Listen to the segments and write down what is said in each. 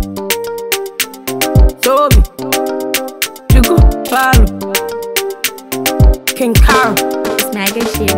So me, you go follow King Caro. It's MICAH J.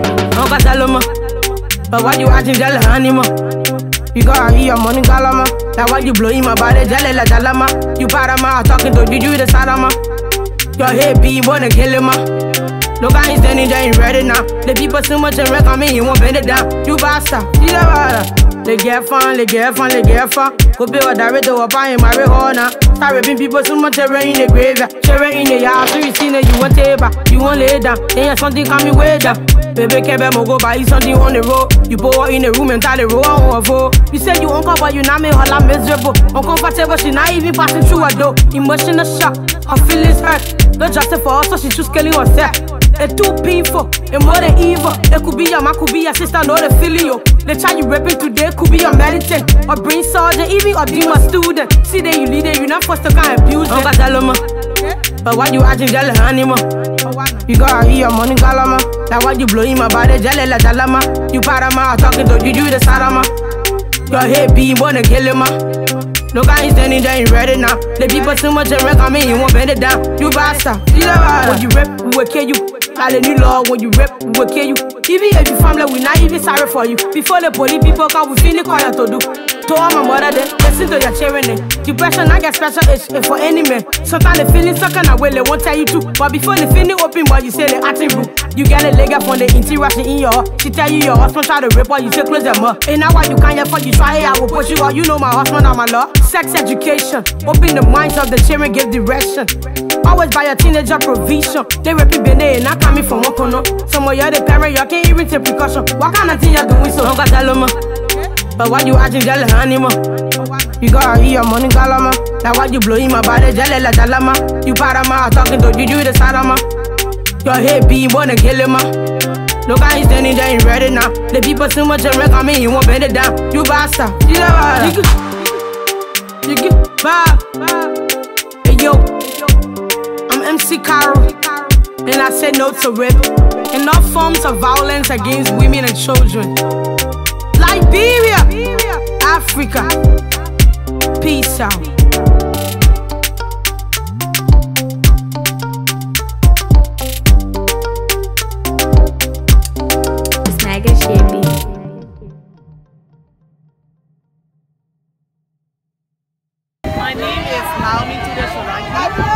UNCLESOLOMON, but why you acting jealous anymore? You gotta eat your money, galama. That's why you blow in my body, jelly like jalama. You parama, talking to you the salama. Your head be wanna kill him, look, I ain't standing there, ain't ready now. The people too much and wreck on me, you won't bend it down. You basta, see that? They get fun, they get fun, they get fun. Go be a director up in my corner. Start raping people too much, they're in the grave. They're in the yard, so you see that you want table, you want lay down. Then something coming way down. Baby, can't go buy something on the road. You put in the room and tell the road on her. You said you uncle, but you not me all I'm miserable. Uncomfortable, she not even passing through a door. Emotional shock, her feelings hurt. Not just for us, so she just killing herself. It's too painful, it's more than evil. It could be your man, could be your sister, know the feeling you. The child you rapping today could be your militant, or brain surgeon, even a demon student. See that you lead it, you not forced to kind of abuse it. UNCLESOLOMON, but why you acting jealous anymore? You gotta eat your money, galama. That's why you blow in my body, jelly like jalama. You parama, talking to you the salama. Your head be wanna kill him, look, I ain't standing there, ain't ready now. The people too much and wreck on me, you won't bend it down. You basta, see that? When you rap, we will kill you. Like a new law, when you rap, we will kill you. Even if you family, we not even sorry for you. Before the police people come, we feel quiet to do. To all my mother there, listen to your children there. Depression, I get special itch for any man. Sometimes they feeling stuck and away, they won't tell you to. But before they feel open, but you say they acting rude. You get a leg up on the interaction in your heart. She tell you your husband try to rape her, you say close them up. And now why you can't afford, you try it, I will push you out. You know my husband and my law. Sex education, open the minds of the children, give direction. Always buy a teenager provision. They rapping Benet and not coming from one corner. Some of you the parent, you can't even take precaution. What kind of thing you doing so? UNCLESOLOMON, but why you acting jealous anymore? You gotta eat your money, galama. That's why you blow in my body, jelly like jalama. You parama, talking to you the salama. Your head be wanna kill him, look, I ain't standing there, ain't ready now. The people too much and wreck on me, you won't bend it down. You basta, see that? You get bye. Hey yo, I'm MC CARO, and I said no to rape and all forms of violence against women and children. Liberia, Africa, peace out. It's MICAH J. My name is Naomi Duazohn.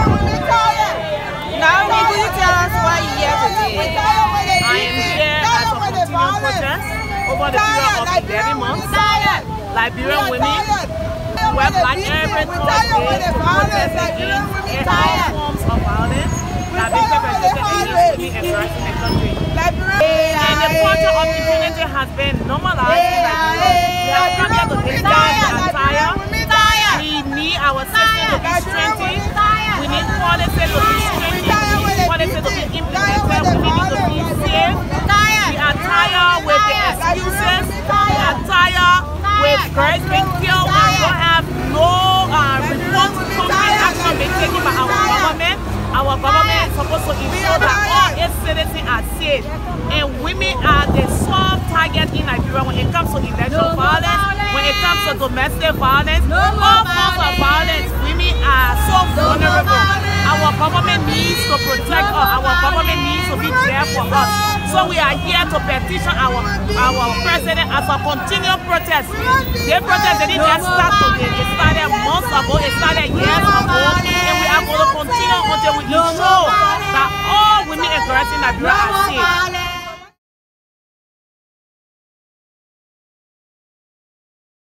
Naomi, could you tell us why you're here today? I am here as a continuing protest over the period of 11 months. Liberian women wear black every Thursday to protest against all forms of violence that have been perpetrated against women and girls in the country. And the culture of impunity has been normalized in Nigeria. We have come here to take down the attire. We need our system to be strengthened. We need policy to be strengthened. We need policy to be implemented. We need to be safe. We are tired with the excuses. We are tired with girls being killed and we don't have no concrete action being taken by our government. Our government is supposed to ensure that all its citizens are safe. And women are the sole target in Nigeria when it comes to electoral violence, when it comes to domestic violence, all forms of violence. Women are so vulnerable. Our government needs to protect us. Our government needs to be there for us. So we are here to petition our president as a continual protest. Their protest didn't just start today. It started months ago. It started years ago. And we are going to continue until we ensure that all women and girls in Liberia are safe.